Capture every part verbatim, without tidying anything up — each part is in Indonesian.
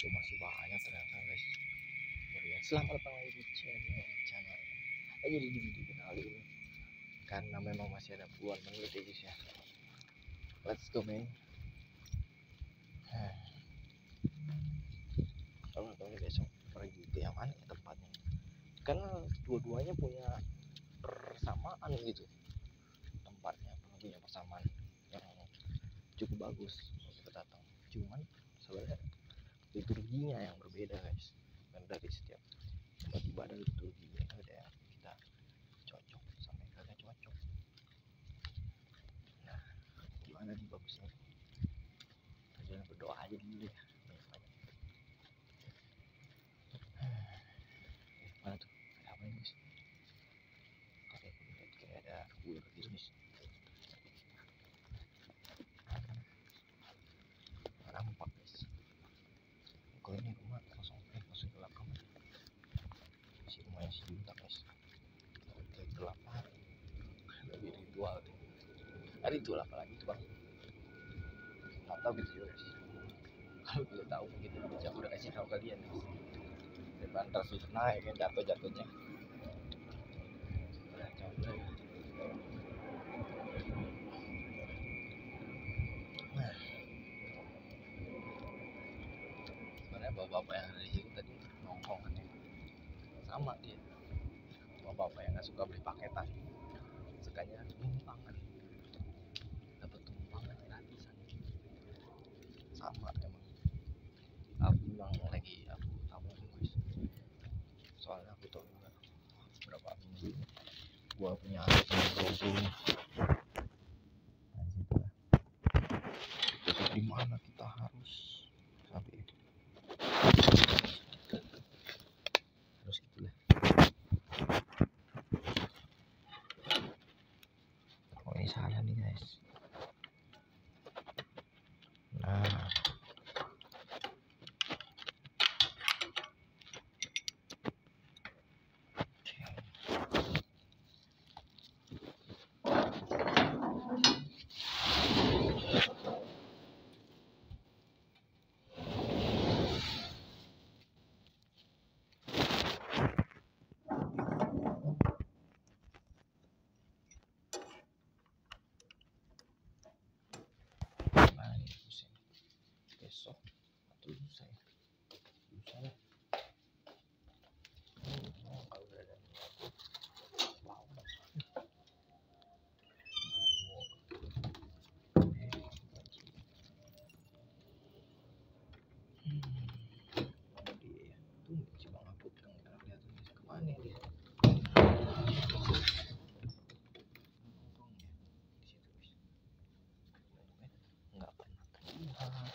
Oh, masih banyak ternyata guys. Kemudian selamat datang lagi di channel channel. Eh, jadi di video kali ini karena memang masih ada puluhan menit ya guys ya. Let's go man. Kalau nggak tahu nih besok pergi ke yang mana ya tempatnya. Karena dua-duanya punya persamaan gitu. Tempatnya punya persamaan yang cukup bagus kalau kita datang. Cuman sebenarnya liturginya yang berbeda guys. Dan dari setiap tempat ibadah liturginya ada yang kita cocok sampai kagak cocok. Nah, gimana nih bagusnya? Jangan berdoa aja dulu deh. Mana tuh? Ada apa ini guys? Oke, kayak ada ular gitu guys. Nampak guys. Kalau ini rumah langsung eh langsung gelap banget. Si rumahnya si Junta guys. Kayak gelap banget. Lebih ritual tuh. Ada ritual apa lagi tuh bang? Nggak tahu gitu juga guys. Kalau kita tahu gitu, aku udah kasih tahu kalian guys. Depan terus naik kan jatuh-jatuhnya. Udah capek. Nah, sebenarnya bapak-bapak yang ada di situ tadi nongkrong kan ya. Sama dia. Bapak-bapak yang nggak suka beli paketan. Sukanya tumpangan. Dapat tumpangan gratisan. Sama emang. Aku bilang lagi aku tawarin guys. Soalnya aku tahu juga berapa minggu ini gua punya anak yang beruntung. Nah, situ lah. Jadi di mana kita harus sampai itu. Harus gitulah. Oh ini salah nih guys. Nah. Besok atau lusa ya lusa lah oh, kalau udah ada wow dia tuh si Bang Aput yang kita lihat kemana dia nggak pernah terlihat.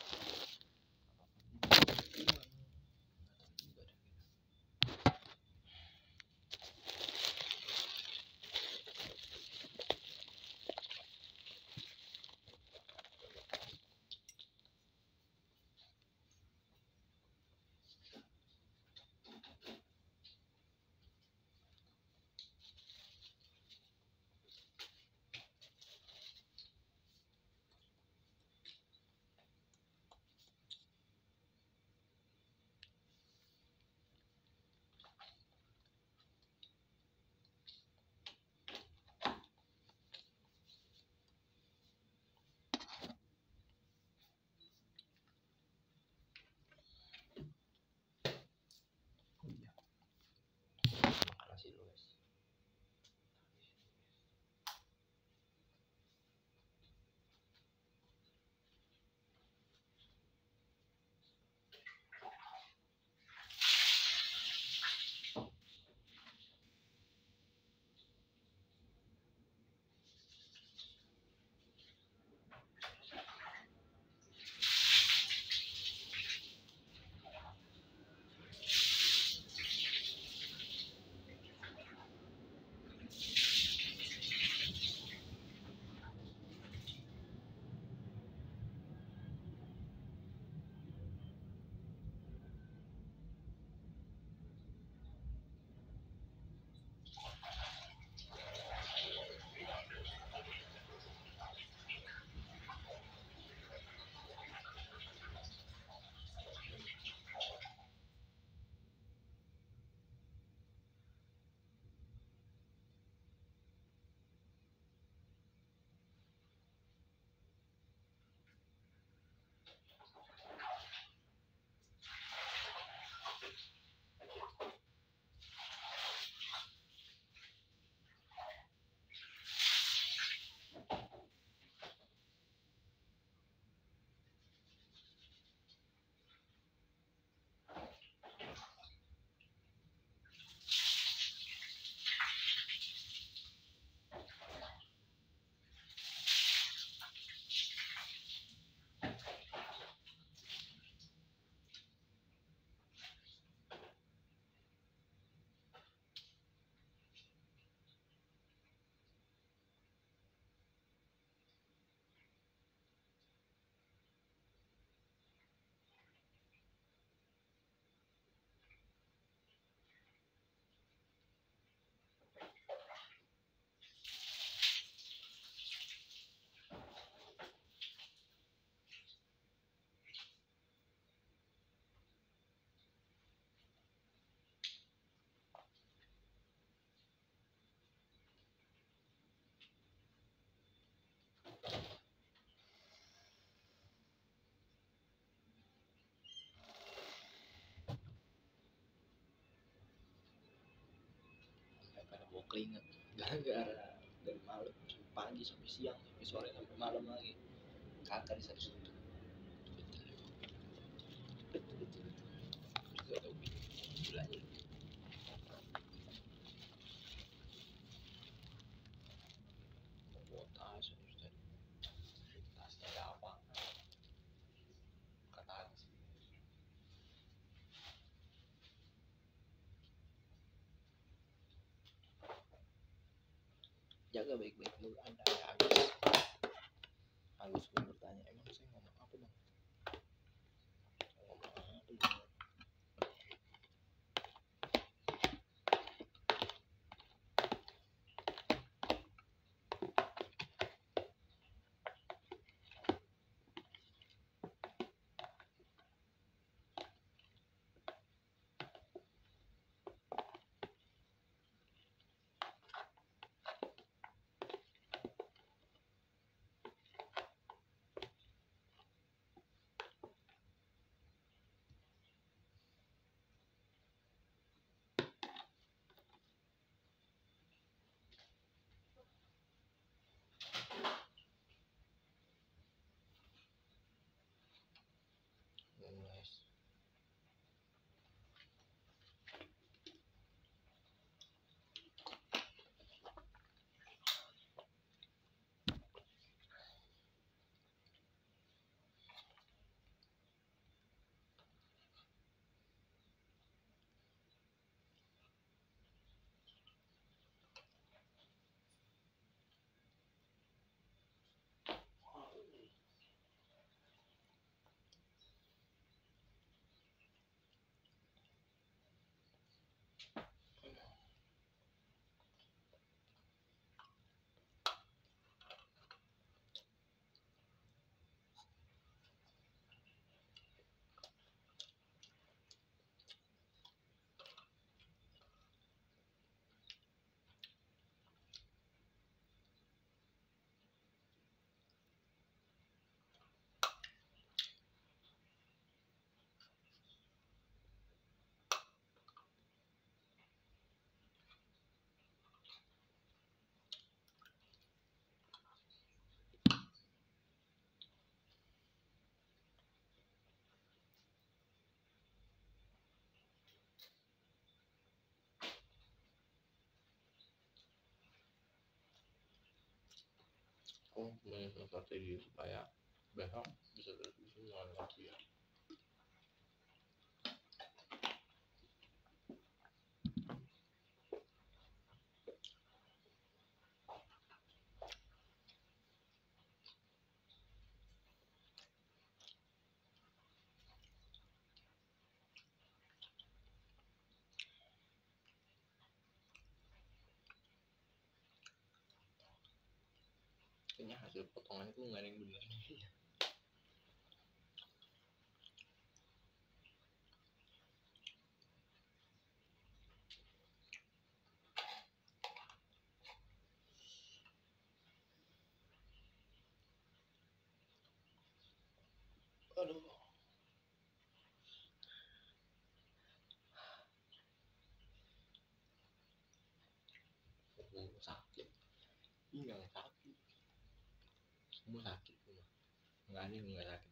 keringat gara-gara dari malam pagi sampai siang sampai sore sampai malam lagi kakak di satu situ betul betul betul gak tahu gilanya bawa tas Ustaz tasnya ada apa kata sih jaga baik-baik dulu anda habis habis bertanya emang saya ngomong apa bang ngomong apa bang guys aku punya strategi supaya besok bisa terus lawan Latvia. Kayaknya hasil potongan itu nggak ada yang benar. Aduh. Oh, sakit. Pinggang sakit. Semua sakit semua. Nggak ada yang nggak sakit.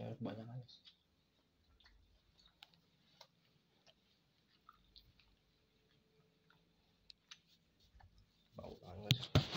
yang kebanyakan bau banget.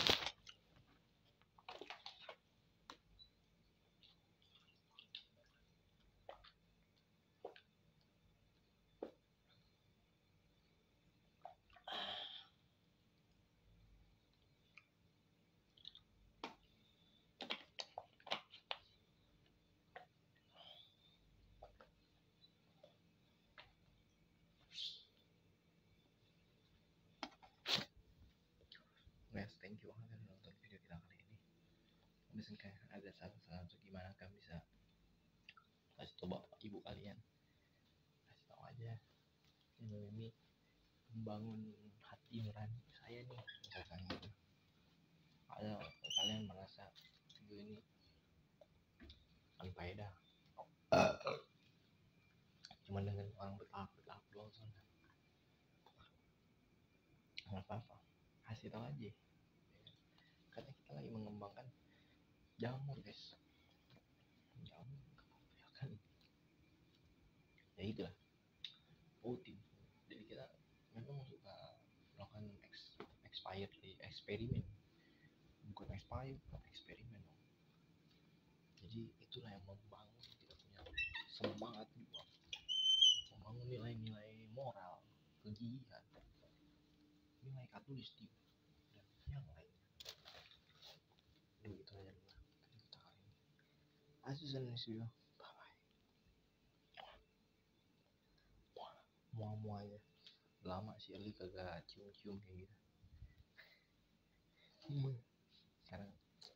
Guys, thank you banget udah nonton video kita kali ini. Misalkan ada saran-saran gimana kan bisa kasih tau bapak ibu kalian, kasih tahu aja channel ini membangun hati nurani saya nih, misalkan gitu. Kalau kalian merasa video ini unfaedah, cuma dengan orang bertahap-tahap doang sana, nggak apa-apa, kasih tahu aja. Karena kita lagi mengembangkan jamur guys, jamur ya kan, ya itulah rutin. Jadi kita memang suka melakukan eks, expired eksperimen, bukan expired, eksperimen dong. Jadi itulah yang membangun kita punya semangat juga, membangun nilai-nilai moral, kegigihan, nilai katulistiwa dan yang lainnya. Begitu aja dulu kita kali ini. Asus and video. Bye bye. Muah-muah aja. Lama sih Ali kagak cium-cium kayak gitu. Sekarang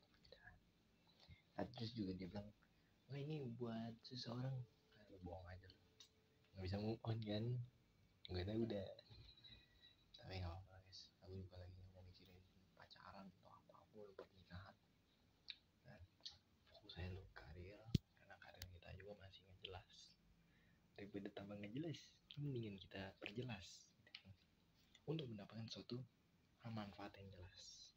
Asus juga dia bilang, wah ini buat seseorang. Nah, bohong aja lu, nggak bisa move on kan, nggak tahu udah. Tapi nggak apa-apa guys, aku juga lagi mau mikirin pacaran atau apapun pernikahan. Dan fokus saya untuk karir, karena karir kita juga masih nggak jelas. Daripada tambah nggak jelas, mendingan kita perjelas untuk mendapatkan suatu manfaat yang jelas.